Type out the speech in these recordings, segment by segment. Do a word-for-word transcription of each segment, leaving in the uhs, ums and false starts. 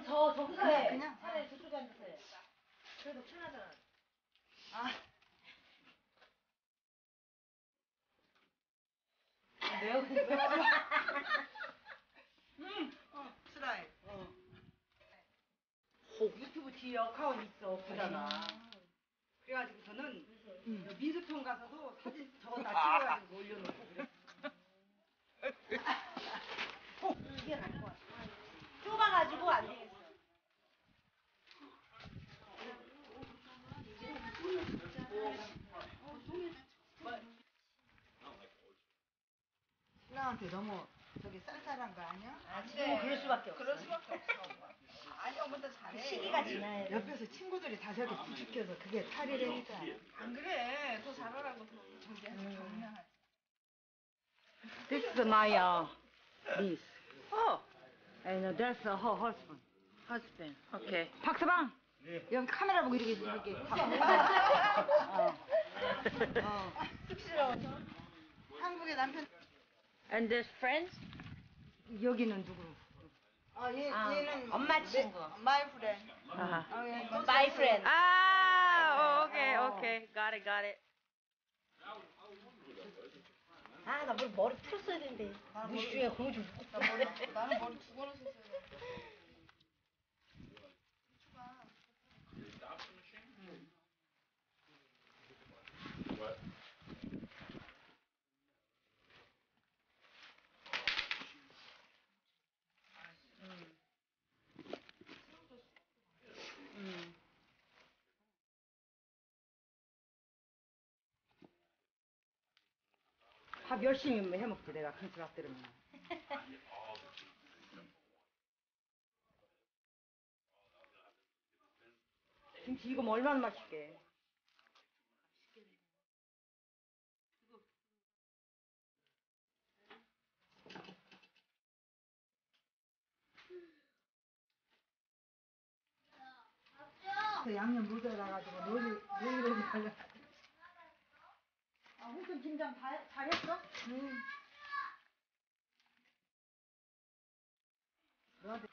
저 저기서 해. 그냥 차라리 저쪽에 앉아서 해. 그래도 편하잖아. 아. 매워 매워. 응. 어, 스라이. 어. 유튜브 뒤에 역할은 있어. 보잖아. 그래가지고 저는 응. 미술통 가서도 사진 저거 다 아. 찍어가지고 올려놓고 그랬어. 어, 이게 나을 것 같아. 좁아가지고 안 되겠어. 신랑한테 너무 저기 쌀쌀한 거 아니야? 아, 지금은 그럴 수밖에 없어. 그럴 수밖에 없어. 아니, 어머니 잘해. 시기가 지나야 돼. 옆에서 친구들이 다 저기 부축해서 그게 탈이라니까. 안 그래. 더 잘하라고 더 저기 음. 정리하지. This is my uh, niece. Oh. And that's uh, her husband. Husband. Okay. 박서방. 여기 카메라 보고 이렇게 이렇게. 어. 어. 쑥스러워서. 한국의 남편. And there's friends? 여기는 누구? 아, 얘 아, 얘는 엄마 친구. 마이 프렌드. Uh-huh. 아, 얘 My friend. Ah, oh, okay, okay. Got it, got it. 아, 나 머리, 머리 풀었어야 되는데. 무시 중에 공을 좀 묶었다. 나는 머리 두 번 했었어요. 밥 열심히 해먹지 내가 큰술 앞들으면. 김치 이거 뭐 얼마나 맛있게. 그 양념 묻어놔가지고 노이 노이로 발라. 아, 홍순 김장 다, 잘했어? 응. 너한테.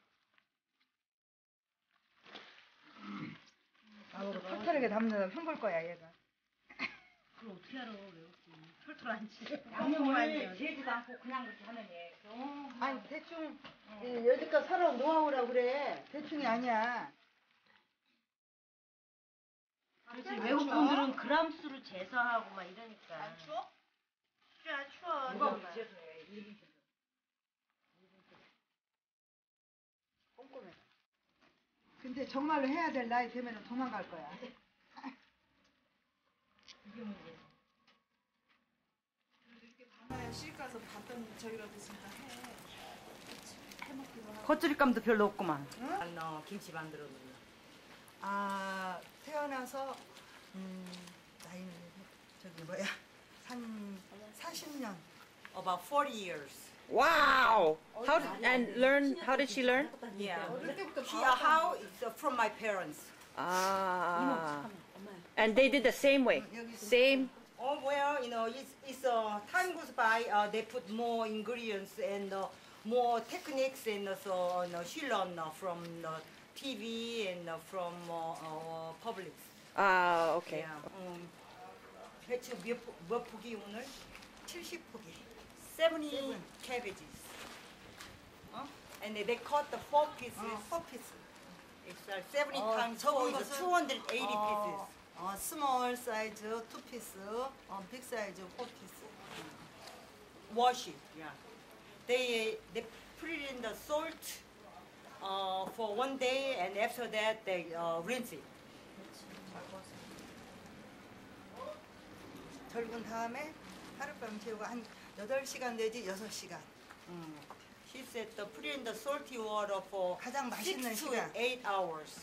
나보고 털털하게 담는 흉볼 거야 얘가. 그걸 어떻게 알아, 외웠지. 털털 안 치. 양념을 재지도 않고 그냥 그렇게 하는 애. 아니 대충 예, 여지껏 살아온 노하우라고 그래. 대충이 아니야. 그렇지, 외국 분들은 그람 수를 재서하고 막 이러니까. 안 추워? 추워, 추워. 누가 정말. 재서 해. 일분 재서. 꼼꼼해. 근데 정말로 해야 될 나이 되면 도망갈 거야. 이게 문제야. 이렇게 밤에 시집 가서 봤던 저희라도 진짜 해. 해먹기도 하고. 겉절이감도 별로 없구만. 응? 너 김치 만들어 놓으면. 아 태어나서 음 나이는 저기 뭐야 한 사십 년. About forty years. Wow. How did, and learn? How did she learn? Yeah. 그때부터 Here how is from my parents. Ah. And they did the same way. Same. Oh well, you know, it's, it's uh, time goes by. Uh, they put more ingredients and uh, more techniques, and so uh, no, she learned uh, from the T V and uh, from uh, uh, public. Ah, okay. Yeah. 음, 배추 몇, 포- 몇 포기 오늘? 칠십 포기. seventy cabbages. 어? And they cut the four pieces. four pieces. It's uh, seventy times four is two hundred eighty pieces. 어, small size two piece, 어, big size four piece. Wash it. Yeah. They they put it in the salt uh, for one day, and after that they uh, rinse it. 절군 다음에 하룻밤 재우고 한 여덟 시간 내지 여섯 시간. 음. She said to put it in the salty water for 가장 맛있는 six to 시간. eight hours.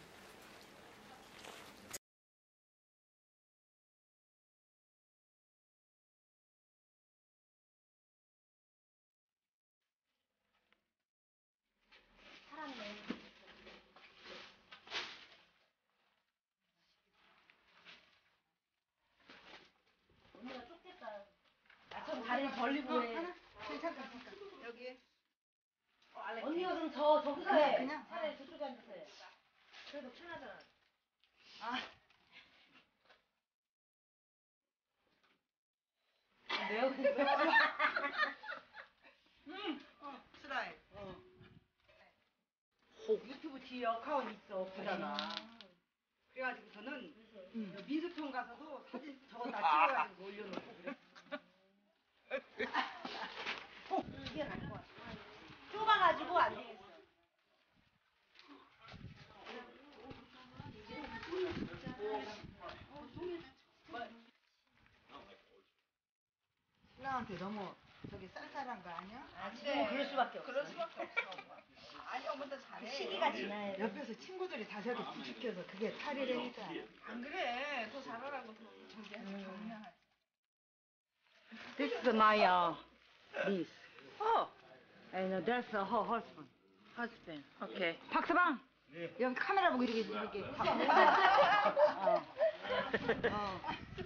살았네. 언니가 쫓겠다. 나처럼 다리를 벌리고 해. 괜찮다, 괜찮다. 여기. 언니가 그럼 저, 저기서 해. 그냥, 차라리 저쪽에 그래도 편하잖아. 아. 매워, 매워. 음, 어, 쓰라이. 어. 유튜브 뒤에 어카운트 있어, 보잖아. 그래가지고 저는 음. 미술품 가서도 사진 저거 다 찍어가지고 올려놓고 그래. 이게 나을 것 같아. 좁아가지고 안 되겠어. 신랑한테 너무 저기 쌀쌀한 거 아니야? 뭐 그럴 수밖에 없어. 그럴 수밖에 없어. 아니 어머니도 잘해. 시기가 지나야 돼. 옆에서 친구들이 다 저렇게 부축해서 그게 탈이라니까. 안 그래. 더 잘하라고 더 저기 음. 격려하지. This is my uh, niece. Oh, and uh, that's uh, her husband. Husband. Okay. 박서방. 여기 카메라 보고 이렇게 이렇게. 어. 어.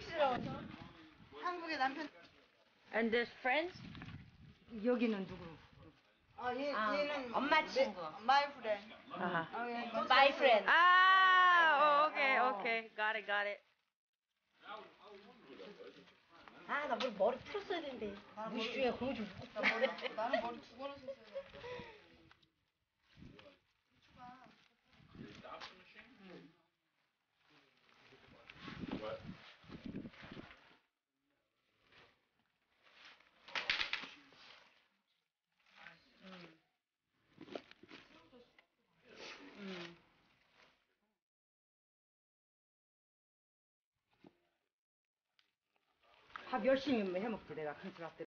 한국의 남편. And there's friends. 여기는 누구? 아, 얘 아, 얘는 엄마 친구. 마이 프렌드. 아하. 아, 얘 My friend. 아, okay, okay. Got it, got it. 아, 나 머리, 머리 풀었어야 되는데. 무시 중에 공주 묶었어. 나는 머리 두 번 했었어요. 밥 열심히 해먹지 내가 큰집 앞들